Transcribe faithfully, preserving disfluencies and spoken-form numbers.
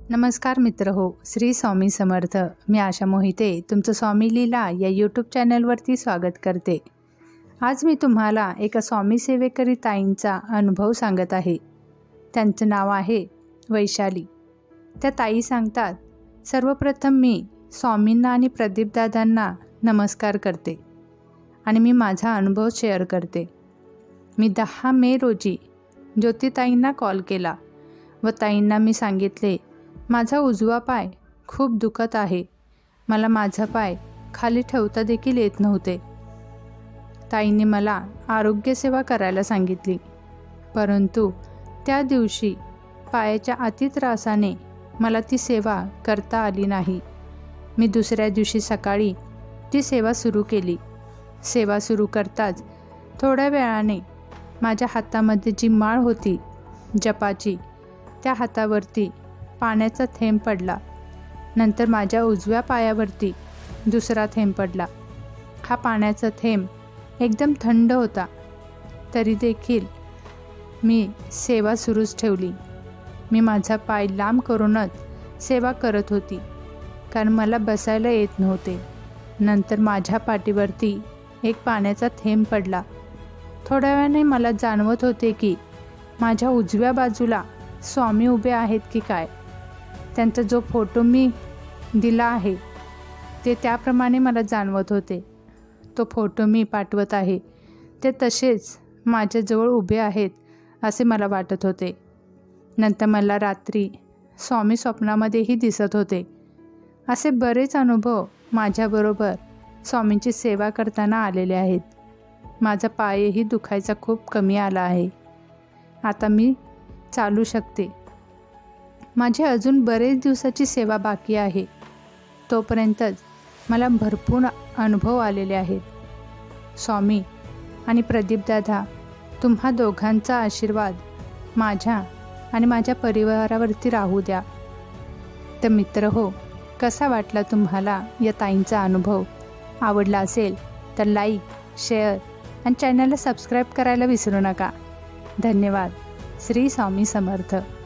नमस्कार मित्र हो, श्री स्वामी समर्थ. मी आशा मोहिते तुमचं स्वामी लीला या यूट्यूब चॅनलवरती स्वागत करते. आज मी तुम्हाला एका स्वामी सेवेकरी ताईंचा अनुभव सांगत आहे. त्यांचं नाव आहे वैशाली. त्या ताई सांगतात, सर्वप्रथम मी स्वामींना आणि प्रदीपदादांना नमस्कार करते आणि मी माझा अनुभव शेअर करते. मी दहा मे रोजी ज्योतिताईंना कॉल केला व ताईंना मी सांगितले, माझा उजवा पाय खूप दुखत आहे. मला माझा पाय खाली ठेवता देखील येत नव्हते. ताईंनी मला आरोग्यसेवा करायला सांगितली, परंतु त्या दिवशी पायाच्या अतित्रासाने मला ती सेवा करता आली नाही. मी दुसऱ्या दिवशी सकाळी ती सेवा सुरू केली. सेवा सुरू करताच थोड्या वेळाने माझ्या हातामध्ये जी माळ होती जपाची, त्या हातावरती पाण्याचा थेंब पडला. नंतर माझ्या उजव्या पायावरती दुसरा थेंब पडला. हा पाण्याचा थेंब एकदम थंड होता. तरी देखील मी सेवा सुरूच ठेवली. मी माझा पाय लांब करूनच सेवा करत होती, कारण मला बसायला येत नव्हते. नंतर माझ्या पाठीवरती एक पाण्याचा थेंब पडला. थोड्या वेळाने मला जाणवत होते की माझ्या उजव्या बाजूला स्वामी उभे आहेत की काय. त्यांचा जो फोटो मी दिला आहे ते त्याप्रमाणे मला जाणवत होते. तो फोटो मी पाठवत आहे ते तसेच माझ्याजवळ उभे आहेत असे मला वाटत होते. नंतर मला रात्री स्वामी स्वप्नामध्येही दिसत होते. असे बरेच अनुभव माझ्याबरोबर स्वामींची सेवा करताना आलेले आहेत. माझा पायही दुखायचा खूप कमी आला आहे. आता मी चालू शकते. माझी अजून बरेच दिवसाची सेवा बाकी आहे. तोपर्यंतच मला भरपूर अनुभव आलेले आहेत. स्वामी आणि प्रदीपदादा, तुम्हा दोघांचा आशीर्वाद माझ्या आणि माझ्या परिवारावरती राहू द्या. तर मित्र हो, कसा वाटला तुम्हाला या ताईंचा अनुभव? आवडला असेल तर लाईक, शेअर आणि चॅनलला सबस्क्राईब करायला विसरू नका. धन्यवाद. श्री स्वामी समर्थ.